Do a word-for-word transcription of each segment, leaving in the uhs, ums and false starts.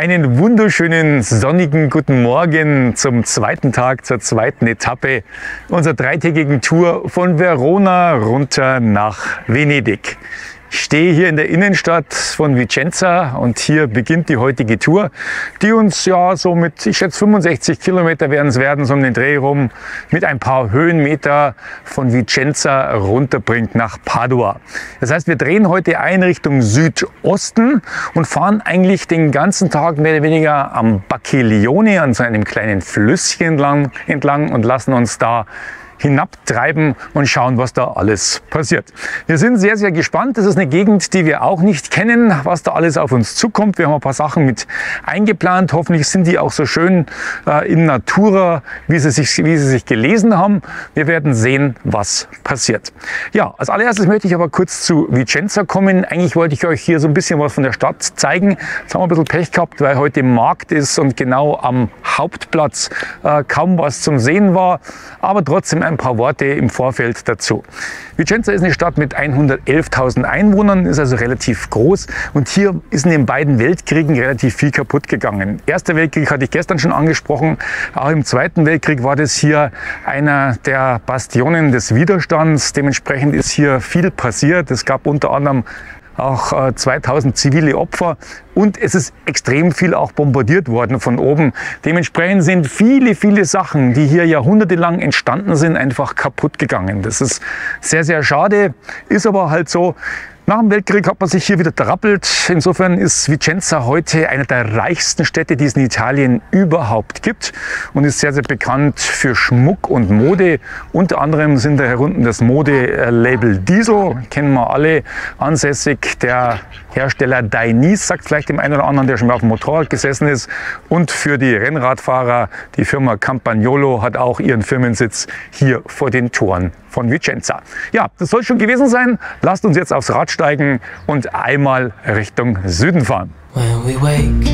Einen wunderschönen sonnigen guten Morgen zum zweiten Tag, zur zweiten Etappe unserer dreitägigen Tour von Verona runter nach Venedig. Ich stehe hier in der Innenstadt von Vicenza und hier beginnt die heutige Tour, die uns ja so mit, ich schätze fünfundsechzig Kilometer werden es werden, so um den Dreh rum, mit ein paar Höhenmeter von Vicenza runterbringt nach Padua. Das heißt, wir drehen heute ein Richtung Südosten und fahren eigentlich den ganzen Tag mehr oder weniger am Bacchiglione, an so einem kleinen Flüsschen entlang, entlang und lassen uns da hinabtreiben und schauen, was da alles passiert. Wir sind sehr, sehr gespannt. Das ist eine Gegend, die wir auch nicht kennen, was da alles auf uns zukommt. Wir haben ein paar Sachen mit eingeplant. Hoffentlich sind die auch so schön äh, in Natura, wie sie, sich, wie sie sich gelesen haben. Wir werden sehen, was passiert. Ja, als allererstes möchte ich aber kurz zu Vicenza kommen. Eigentlich wollte ich euch hier so ein bisschen was von der Stadt zeigen. Jetzt haben wir ein bisschen Pech gehabt, weil heute Markt ist und genau am Hauptplatz äh, kaum was zum Sehen war. Aber trotzdem ein paar Worte im Vorfeld dazu. Vicenza ist eine Stadt mit hundertelftausend Einwohnern, ist also relativ groß und hier ist in den beiden Weltkriegen relativ viel kaputt gegangen. Erster Weltkrieg hatte ich gestern schon angesprochen, auch im Zweiten Weltkrieg war das hier einer der Bastionen des Widerstands, dementsprechend ist hier viel passiert. Es gab unter anderem auch zweitausend zivile Opfer und es ist extrem viel auch bombardiert worden von oben. Dementsprechend sind viele, viele Sachen, die hier jahrhundertelang entstanden sind, einfach kaputt gegangen. Das ist sehr, sehr schade, ist aber halt so. Nach dem Weltkrieg hat man sich hier wieder terappelt. Insofern ist Vicenza heute eine der reichsten Städte, die es in Italien überhaupt gibt und ist sehr, sehr bekannt für Schmuck und Mode. Unter anderem sind da herunten das Modelabel Diesel, kennen wir alle, ansässig. Der Hersteller Dainese, sagt vielleicht dem einen oder anderen, der schon mal auf dem Motorrad gesessen ist. Und für die Rennradfahrer, die Firma Campagnolo hat auch ihren Firmensitz hier vor den Toren von Vicenza. Ja, das soll schon gewesen sein. Lasst uns jetzt aufs Rad steigen und einmal Richtung Süden fahren. When we wake,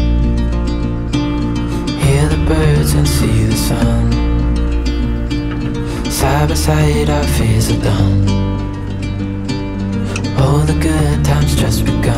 hear the birds and see the sun. Side by side our fears are done. Oh, the good times just begun.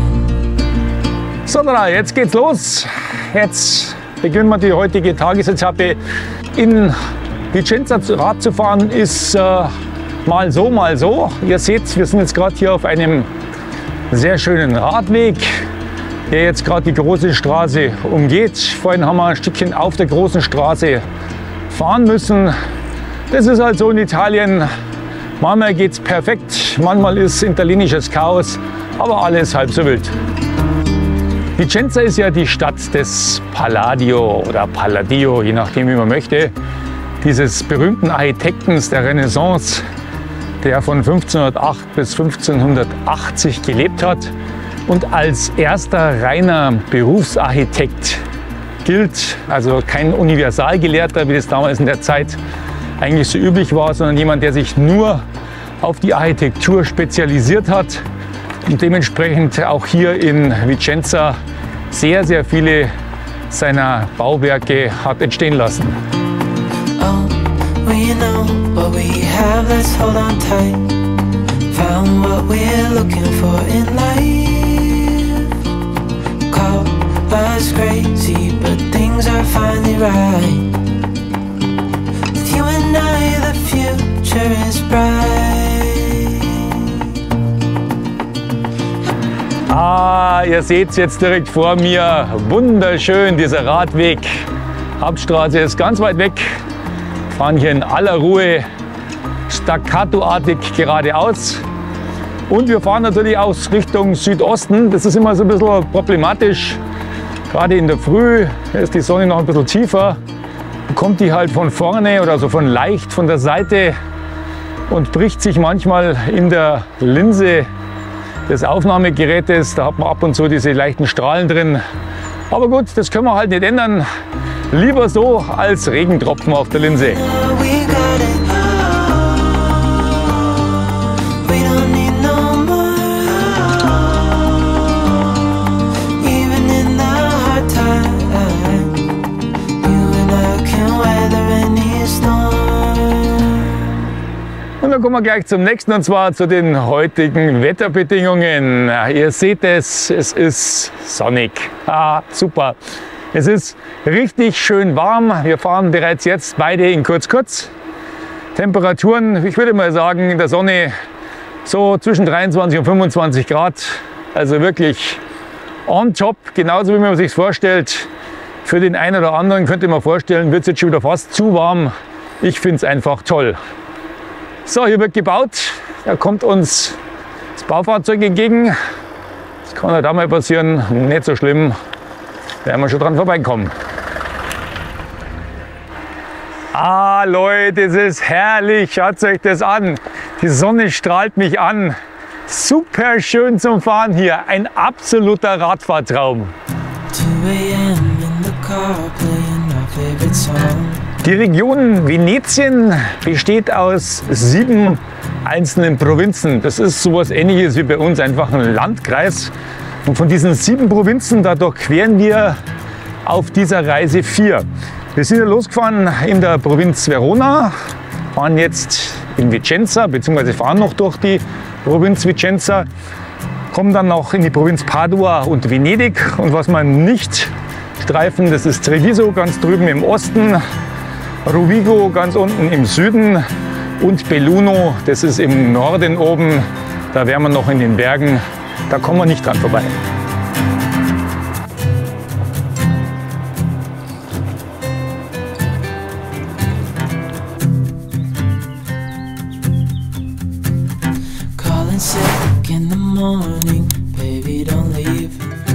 So, jetzt geht's los. Jetzt beginnen wir die heutige Tagesetappe. In Vicenza Rad zu fahren ist äh, mal so, mal so. Ihr seht, wir sind jetzt gerade hier auf einem sehr schönen Radweg, der jetzt gerade die große Straße umgeht. Vorhin haben wir ein Stückchen auf der großen Straße fahren müssen. Das ist halt so in Italien. Manchmal geht es perfekt, manchmal ist italienisches Chaos, aber alles halb so wild. Vicenza ist ja die Stadt des Palladio oder Palladio, je nachdem wie man möchte. Dieses berühmten Architekten der Renaissance, der von fünfzehnhundertacht bis fünfzehnhundertachtzig gelebt hat und als erster reiner Berufsarchitekt gilt, also kein Universalgelehrter, wie das damals in der Zeit eigentlich so üblich war, sondern jemand, der sich nur auf die Architektur spezialisiert hat und dementsprechend auch hier in Vicenza sehr, sehr viele seiner Bauwerke hat entstehen lassen. We know what we have, let's hold on tight. Found what we're looking for in life. Call us crazy, but things are finally right. With you and I, the future is bright. Ah, ihr seht es jetzt direkt vor mir. Wunderschön, dieser Radweg. Hauptstraße ist ganz weit weg. Fahren hier in aller Ruhe staccatoartig geradeaus und wir fahren natürlich auch Richtung Südosten. Das ist immer so ein bisschen problematisch, gerade in der Früh ist die Sonne noch ein bisschen tiefer, kommt die halt von vorne oder so von leicht von der Seite und bricht sich manchmal in der Linse des Aufnahmegerätes. Da hat man ab und zu diese leichten Strahlen drin, aber gut, das können wir halt nicht ändern. Lieber so als Regentropfen auf der Linse. So, kommen wir gleich zum nächsten, und zwar zu den heutigen Wetterbedingungen. Ihr seht es, es ist sonnig. Ah, super. Es ist richtig schön warm. Wir fahren bereits jetzt beide in kurz-kurz. Temperaturen, ich würde mal sagen, in der Sonne so zwischen dreiundzwanzig und fünfundzwanzig Grad. Also wirklich on top, genauso wie man sich vorstellt. Für den einen oder anderen könnte man vorstellen, wird es jetzt schon wieder fast zu warm. Ich finde es einfach toll. So, hier wird gebaut. Da kommt uns das Baufahrzeug entgegen. Das kann halt auch mal passieren. Nicht so schlimm. Da werden wir schon dran vorbeikommen. Ah, Leute, es ist herrlich. Schaut euch das an. Die Sonne strahlt mich an. Super schön zum Fahren hier. Ein absoluter Radfahrtraum. Die Region Venetien besteht aus sieben einzelnen Provinzen. Das ist sowas Ähnliches wie bei uns, einfach ein Landkreis. Und von diesen sieben Provinzen, da durchqueren wir auf dieser Reise vier. Wir sind ja losgefahren in der Provinz Verona, fahren jetzt in Vicenza, beziehungsweise fahren noch durch die Provinz Vicenza, kommen dann noch in die Provinz Padua und Venedig. Und was wir nicht streifen, das ist Treviso ganz drüben im Osten, Rovigo ganz unten im Süden und Belluno, das ist im Norden oben. Da wären wir noch in den Bergen, da kommen wir nicht dran vorbei. Calling sick in the morning, baby, don't leave.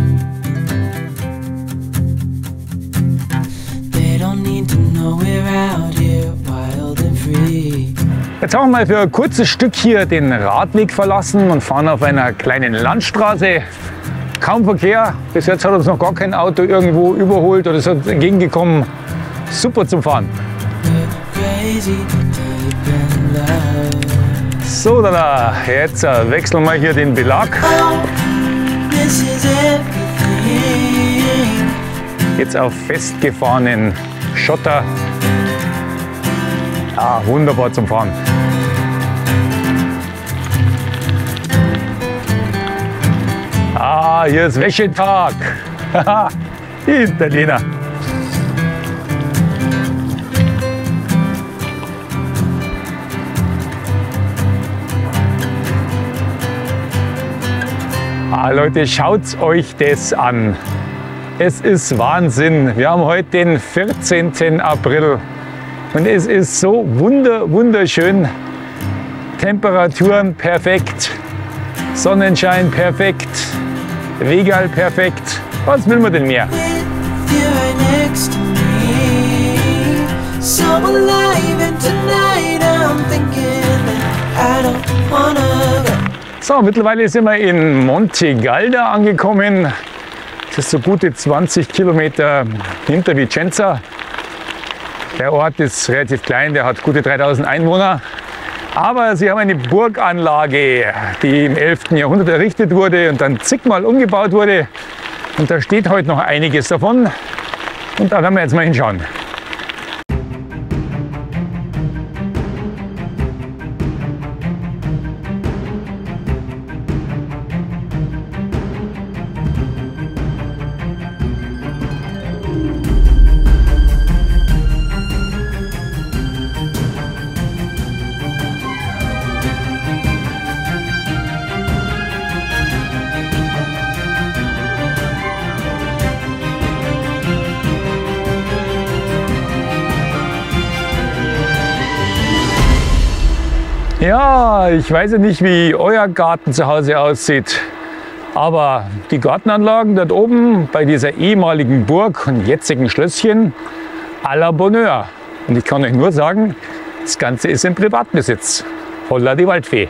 They don't need to know we're out here, wild and free. Jetzt haben wir mal für ein kurzes Stück hier den Radweg verlassen und fahren auf einer kleinen Landstraße. Kaum Verkehr, bis jetzt hat uns noch gar kein Auto irgendwo überholt oder ist uns entgegengekommen. Super zum Fahren. So, da, jetzt wechseln wir hier den Belag. Jetzt auf festgefahrenen Schotter. Ah, wunderbar zum Fahren. Ah, hier ist Wäschetag. Die Italiener. Ah, Leute, schaut euch das an. Es ist Wahnsinn. Wir haben heute den vierzehnten April und es ist so wunder, wunderschön. Temperaturen perfekt, Sonnenschein perfekt, Wegal perfekt. Was will man denn mehr? So, mittlerweile sind wir in Monte Galda angekommen. Das ist so gute zwanzig Kilometer hinter Vicenza. Der Ort ist relativ klein, der hat gute dreitausend Einwohner. Aber sie haben eine Burganlage, die im elften Jahrhundert errichtet wurde und dann zigmal umgebaut wurde. Und da steht heute noch einiges davon. Und da werden wir jetzt mal hinschauen. Ja, ich weiß ja nicht, wie euer Garten zu Hause aussieht, aber die Gartenanlagen dort oben bei dieser ehemaligen Burg und jetzigen Schlösschen, à la Bonheur. Und ich kann euch nur sagen, das Ganze ist im Privatbesitz. Holla die Waldfee.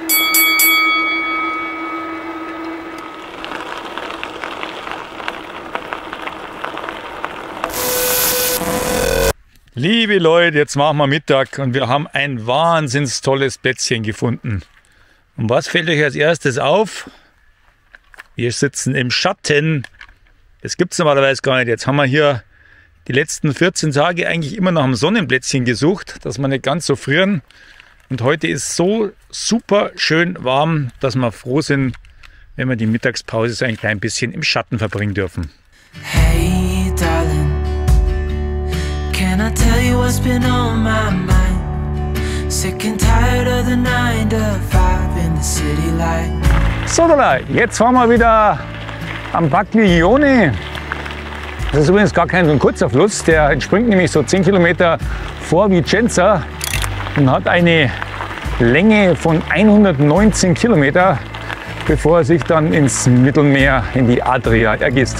Liebe Leute, jetzt machen wir Mittag und wir haben ein wahnsinns tolles Plätzchen gefunden. Und was fällt euch als erstes auf? Wir sitzen im Schatten. Das gibt es normalerweise gar nicht. Jetzt haben wir hier die letzten vierzehn Tage eigentlich immer nach einem Sonnenplätzchen gesucht, dass wir nicht ganz so frieren. Und heute ist so super schön warm, dass wir froh sind, wenn wir die Mittagspause so ein klein bisschen im Schatten verbringen dürfen. Hey darling, can I tell you what's been on my mind? Sick and tired of the nine to five in the city light. So, jetzt fahren wir wieder am Baglione. Das ist übrigens gar kein so ein kurzer Fluss, der entspringt nämlich so zehn Kilometer vor Vicenza und hat eine Länge von hundertneunzehn Kilometer, bevor er sich dann ins Mittelmeer, in die Adria ergießt.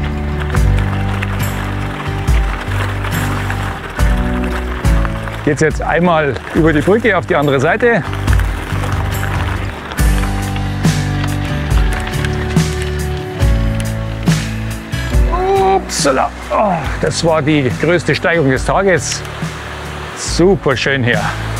Geht's jetzt einmal über die Brücke auf die andere Seite. Upsala. Oh, das war die größte Steigung des Tages. Super schön hier.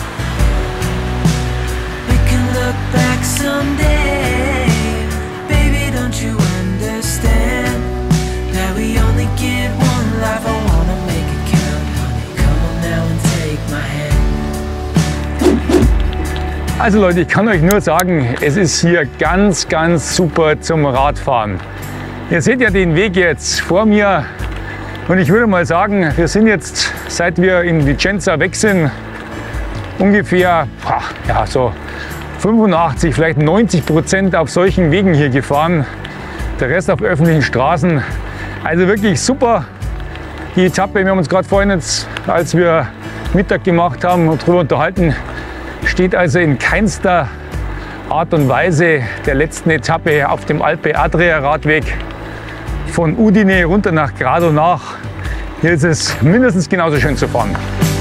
Also Leute, ich kann euch nur sagen, es ist hier ganz, ganz super zum Radfahren. Ihr seht ja den Weg jetzt vor mir und ich würde mal sagen, wir sind jetzt, seit wir in Vicenza weg sind, ungefähr ja, so fünfundachtzig, vielleicht neunzig Prozent auf solchen Wegen hier gefahren. Der Rest auf öffentlichen Straßen. Also wirklich super. Die Etappe, wir haben uns gerade vorhin jetzt, als wir Mittag gemacht haben und darüber unterhalten, steht also in keinster Art und Weise der letzten Etappe auf dem Alpe Adria Radweg von Udine runter nach Grado nach. Hier ist es mindestens genauso schön zu fahren.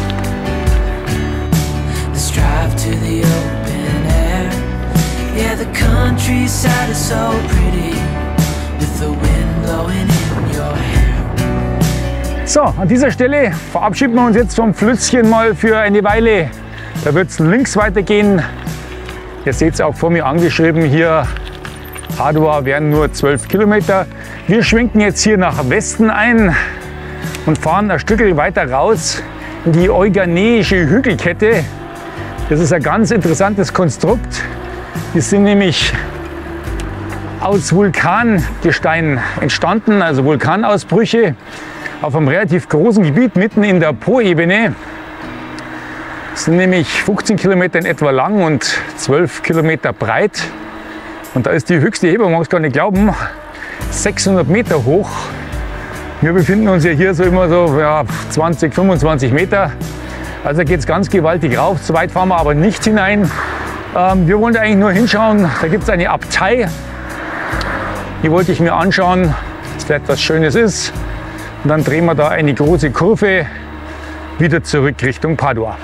So, an dieser Stelle verabschieden wir uns jetzt vom Flüsschen mal für eine Weile. Da wird es links weitergehen. Ihr seht es auch vor mir angeschrieben hier. Padua wären nur zwölf Kilometer. Wir schwenken jetzt hier nach Westen ein und fahren ein Stück weiter raus in die Euganeische Hügelkette. Das ist ein ganz interessantes Konstrukt. Die sind nämlich aus Vulkangestein entstanden, also Vulkanausbrüche auf einem relativ großen Gebiet mitten in der Po-Ebene. Das sind nämlich fünfzehn Kilometer in etwa lang und zwölf Kilometer breit. Und da ist die höchste Hebung, man muss gar nicht glauben, sechshundert Meter hoch. Wir befinden uns ja hier so immer so ja, zwanzig, fünfundzwanzig Meter. Also geht es ganz gewaltig rauf. So weit fahren wir aber nicht hinein. Ähm, wir wollen da eigentlich nur hinschauen. Da gibt es eine Abtei. Die wollte ich mir anschauen, dass da etwas Schönes ist. Und dann drehen wir da eine große Kurve wieder zurück Richtung Padua.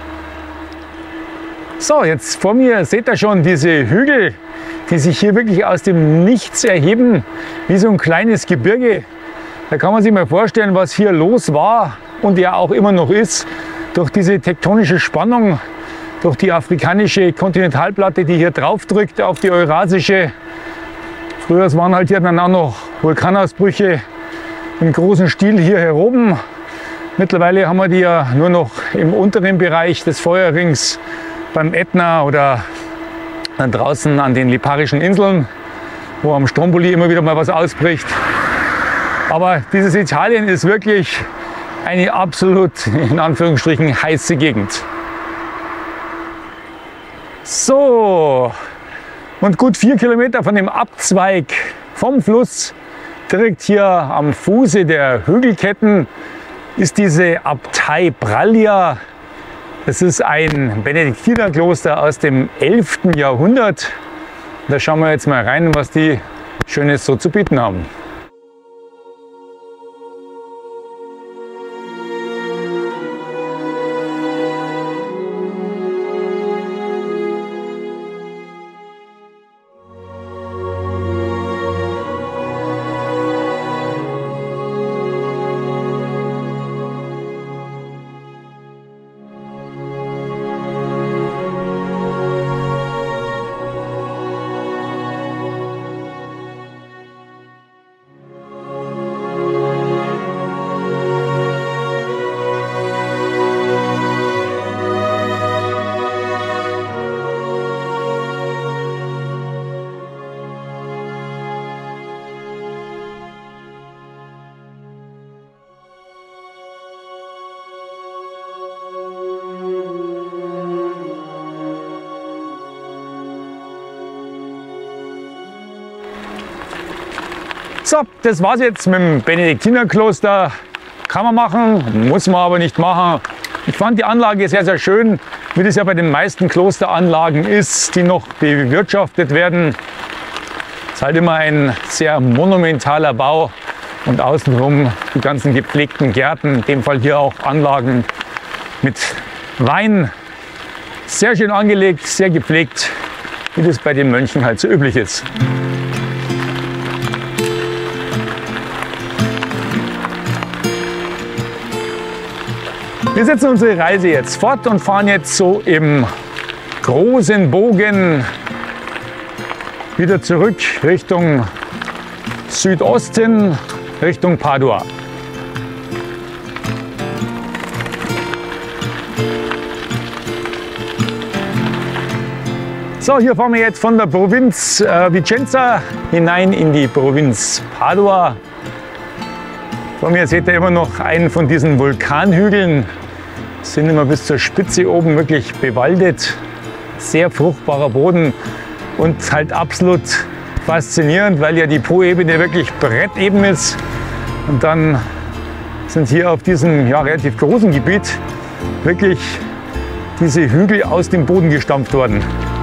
So, jetzt vor mir seht ihr schon diese Hügel, die sich hier wirklich aus dem Nichts erheben, wie so ein kleines Gebirge. Da kann man sich mal vorstellen, was hier los war und ja auch immer noch ist, durch diese tektonische Spannung, durch die afrikanische Kontinentalplatte, die hier drauf drückt auf die eurasische. Früher waren halt hier dann auch noch Vulkanausbrüche im großen Stil hier hier oben. Mittlerweile haben wir die ja nur noch im unteren Bereich des Feuerrings beim Ätna oder dann draußen an den Liparischen Inseln, wo am Stromboli immer wieder mal was ausbricht. Aber dieses Italien ist wirklich eine absolut, in Anführungsstrichen, heiße Gegend. So, und gut vier Kilometer von dem Abzweig vom Fluss, direkt hier am Fuße der Hügelketten, ist diese Abtei Braglia. Das ist ein Benediktinerkloster aus dem elften Jahrhundert. Da schauen wir jetzt mal rein, was die Schönes so zu bieten haben. So, das war's jetzt mit dem Benediktinerkloster. Kann man machen, muss man aber nicht machen. Ich fand die Anlage sehr, sehr schön, wie das ja bei den meisten Klosteranlagen ist, die noch bewirtschaftet werden. Es ist halt immer ein sehr monumentaler Bau und außenrum die ganzen gepflegten Gärten, in dem Fall hier auch Anlagen mit Wein. Sehr schön angelegt, sehr gepflegt, wie das bei den Mönchen halt so üblich ist. Wir setzen unsere Reise jetzt fort und fahren jetzt so im großen Bogen wieder zurück Richtung Südosten, Richtung Padua. So, hier fahren wir jetzt von der Provinz äh, Vicenza hinein in die Provinz Padua. Vor mir seht ihr immer noch einen von diesen Vulkanhügeln. Sind immer bis zur Spitze oben wirklich bewaldet. Sehr fruchtbarer Boden und halt absolut faszinierend, weil ja die Po-Ebene wirklich bretteben ist. Und dann sind hier auf diesem ja, relativ großen Gebiet wirklich diese Hügel aus dem Boden gestampft worden.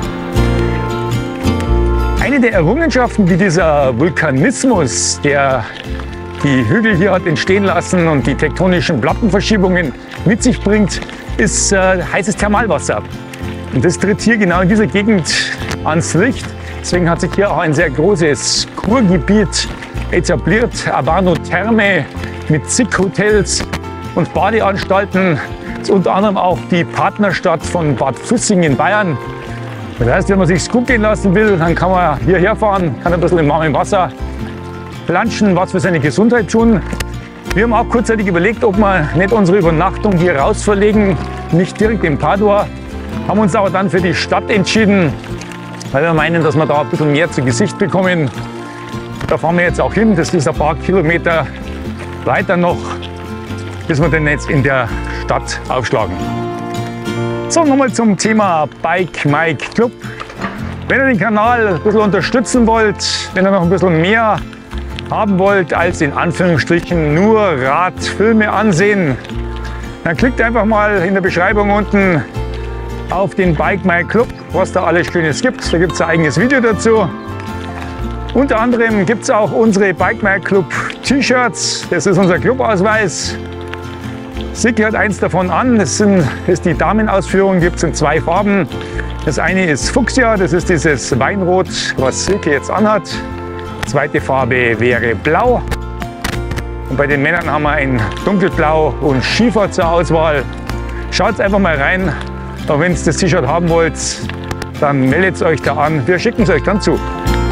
Eine der Errungenschaften, die dieser Vulkanismus, der die Hügel hier hat entstehen lassen und die tektonischen Plattenverschiebungen mit sich bringt, ist äh, heißes Thermalwasser. Und das tritt hier genau in dieser Gegend ans Licht. Deswegen hat sich hier auch ein sehr großes Kurgebiet etabliert. Abano Therme mit zig Hotels und Badeanstalten. Das ist unter anderem auch die Partnerstadt von Bad Füssing in Bayern. Das heißt, wenn man sich gut gehen lassen will, dann kann man hierher fahren, kann ein bisschen im warmen Wasser planschen, was für seine Gesundheit tun. Wir haben auch kurzzeitig überlegt, ob wir nicht unsere Übernachtung hier raus verlegen, nicht direkt in Padua. Haben uns aber dann für die Stadt entschieden, weil wir meinen, dass wir da ein bisschen mehr zu Gesicht bekommen. Da fahren wir jetzt auch hin. Das ist ein paar Kilometer weiter noch, bis wir dann jetzt in der Stadt aufschlagen. So, nochmal zum Thema Bike Mike Club. Wenn ihr den Kanal ein bisschen unterstützen wollt, wenn ihr noch ein bisschen mehr haben wollt als in Anführungsstrichen nur Radfilme ansehen, dann klickt einfach mal in der Beschreibung unten auf den Bike My Club, was da alles Schönes gibt. Da gibt es ein eigenes Video dazu. Unter anderem gibt es auch unsere Bike My Club T-Shirts. Das ist unser Clubausweis. Silke hat eins davon an. Das, sind, das ist die Damenausführung, gibt es in zwei Farben. Das eine ist Fuchsia, das ist dieses Weinrot, was Silke jetzt anhat. Die zweite Farbe wäre Blau. Und bei den Männern haben wir ein Dunkelblau und Schiefer zur Auswahl. Schaut einfach mal rein. Auch wenn ihr das T-Shirt haben wollt, dann meldet euch da an. Wir schicken es euch dann zu.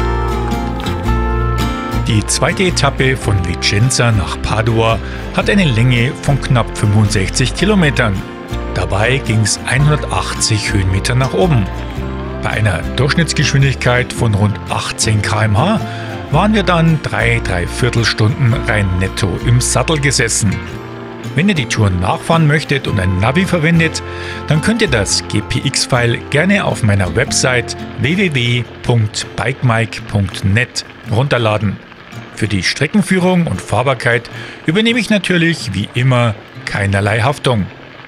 Die zweite Etappe von Vicenza nach Padua hat eine Länge von knapp fünfundsechzig Kilometern. Dabei ging es hundertachtzig Höhenmeter nach oben. Bei einer Durchschnittsgeschwindigkeit von rund achtzehn Kilometer pro Stunde waren wir dann drei, dreiviertel Stunden rein netto im Sattel gesessen. Wenn ihr die Tour nachfahren möchtet und ein Navi verwendet, dann könnt ihr das G P X-File gerne auf meiner Website w w w punkt bikemike punkt net runterladen. Für die Streckenführung und Fahrbarkeit übernehme ich natürlich wie immer keinerlei Haftung.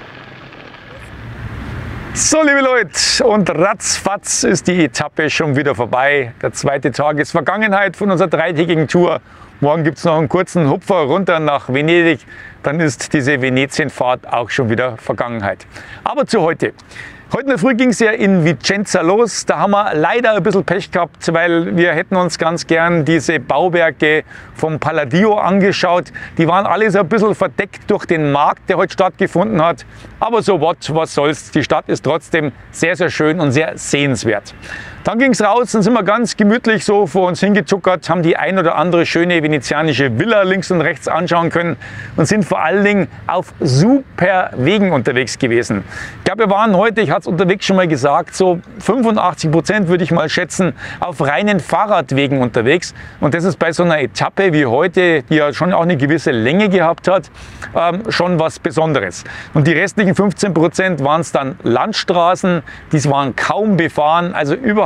So, liebe Leute, und ratzfatz ist die Etappe schon wieder vorbei. Der zweite Tag ist Vergangenheit von unserer dreitägigen Tour. Morgen gibt es noch einen kurzen Hupfer runter nach Venedig. Dann ist diese Venezienfahrt auch schon wieder Vergangenheit. Aber zu heute. Heute in der Früh ging es ja in Vicenza los. Da haben wir leider ein bisschen Pech gehabt, weil wir hätten uns ganz gern diese Bauwerke vom Palladio angeschaut. Die waren alle so ein bisschen verdeckt durch den Markt, der heute stattgefunden hat. Aber so what, was soll's. Die Stadt ist trotzdem sehr, sehr schön und sehr sehenswert. Dann ging es raus, dann sind wir ganz gemütlich so vor uns hingezuckert, haben die ein oder andere schöne venezianische Villa links und rechts anschauen können und sind vor allen Dingen auf super Wegen unterwegs gewesen. Ich glaube, wir waren heute, ich hatte es unterwegs schon mal gesagt, so fünfundachtzig Prozent würde ich mal schätzen, auf reinen Fahrradwegen unterwegs. Und das ist bei so einer Etappe wie heute, die ja schon auch eine gewisse Länge gehabt hat, ähm, schon was Besonderes. Und die restlichen fünfzehn Prozent waren es dann Landstraßen, die waren kaum befahren, also überhaupt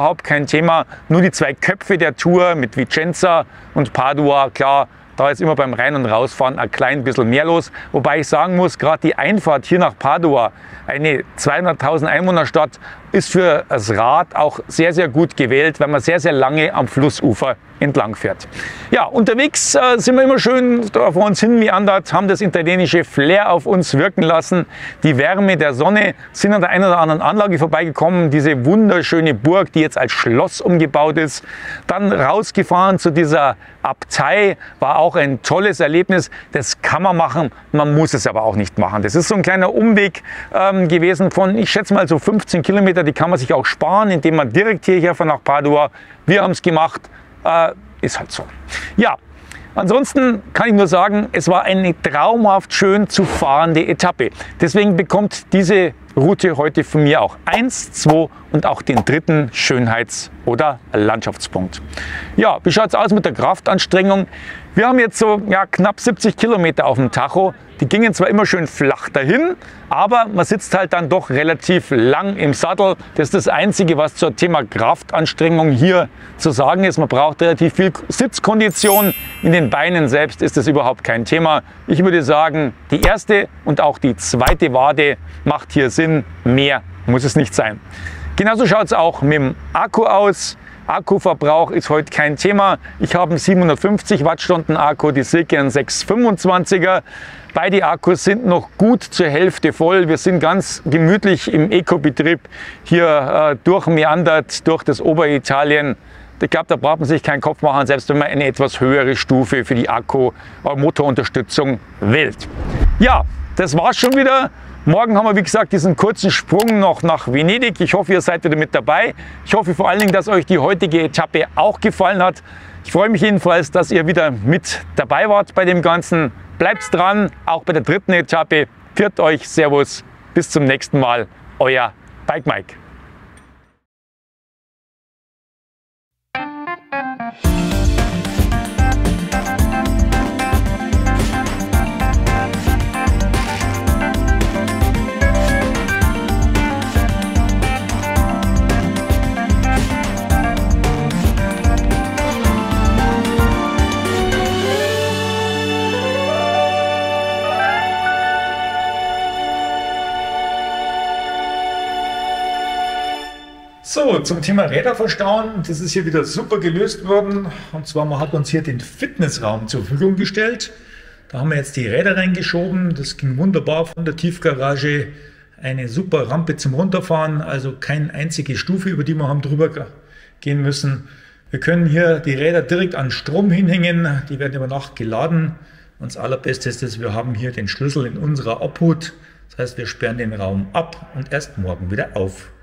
überhaupt kein Thema. Nur die zwei Köpfe der Tour mit Vicenza und Padua, klar, da ist immer beim Rein- und Rausfahren ein klein bisschen mehr los. Wobei ich sagen muss, gerade die Einfahrt hier nach Padua, eine zweihunderttausend Einwohnerstadt, ist für das Rad auch sehr, sehr gut gewählt, weil man sehr, sehr lange am Flussufer entlang fährt. Ja, unterwegs äh, sind wir immer schön da vor uns hin meandert, haben das italienische Flair auf uns wirken lassen. Die Wärme der Sonne, sind an der einen oder anderen Anlage vorbeigekommen, diese wunderschöne Burg, die jetzt als Schloss umgebaut ist. Dann rausgefahren zu dieser Abtei, war auch ein tolles Erlebnis. Das kann man machen, man muss es aber auch nicht machen. Das ist so ein kleiner Umweg ähm, gewesen von, ich schätze mal so fünfzehn Kilometer, die kann man sich auch sparen, indem man direkt hierher von nach Padua. Wir haben es gemacht. Äh, ist halt so. Ja, ansonsten kann ich nur sagen, es war eine traumhaft schön zu fahrende Etappe. Deswegen bekommt diese Route heute von mir auch eins, zwei und auch den dritten Schönheits- oder Landschaftspunkt. Ja, wie schaut es aus mit der Kraftanstrengung? Wir haben jetzt so ja, knapp siebzig Kilometer auf dem Tacho. Die gingen zwar immer schön flach dahin, aber man sitzt halt dann doch relativ lang im Sattel. Das ist das Einzige, was zum Thema Kraftanstrengung hier zu sagen ist. Man braucht relativ viel Sitzkondition. In den Beinen selbst ist das überhaupt kein Thema. Ich würde sagen, die erste und auch die zweite Wade macht hier Sinn. Mehr muss es nicht sein. Genauso schaut es auch mit dem Akku aus. Akkuverbrauch ist heute kein Thema. Ich habe einen siebenhundertfünfzig Wattstunden Akku, die Silke einen sechshundertfünfundzwanziger. Beide Akkus sind noch gut zur Hälfte voll. Wir sind ganz gemütlich im Eco-Betrieb hier äh, durchmeandert durch das Oberitalien. Ich glaube, da braucht man sich keinen Kopf machen, selbst wenn man eine etwas höhere Stufe für die Akku-Motorunterstützung wählt. Ja, das war's schon wieder. Morgen haben wir, wie gesagt, diesen kurzen Sprung noch nach Venedig. Ich hoffe, ihr seid wieder mit dabei. Ich hoffe vor allen Dingen, dass euch die heutige Etappe auch gefallen hat. Ich freue mich jedenfalls, dass ihr wieder mit dabei wart bei dem Ganzen. Bleibt dran, auch bei der dritten Etappe. Pfiat euch, Servus, bis zum nächsten Mal. Euer Bike Mike. So, zum Thema Räder verstauen, das ist hier wieder super gelöst worden. Und zwar, man hat uns hier den Fitnessraum zur Verfügung gestellt. Da haben wir jetzt die Räder reingeschoben. Das ging wunderbar von der Tiefgarage. Eine super Rampe zum Runterfahren, also keine einzige Stufe, über die wir haben drüber gehen müssen. Wir können hier die Räder direkt an Strom hinhängen. Die werden über Nacht geladen. Und das Allerbeste ist, dass wir haben hier den Schlüssel in unserer Obhut. Das heißt, wir sperren den Raum ab und erst morgen wieder auf.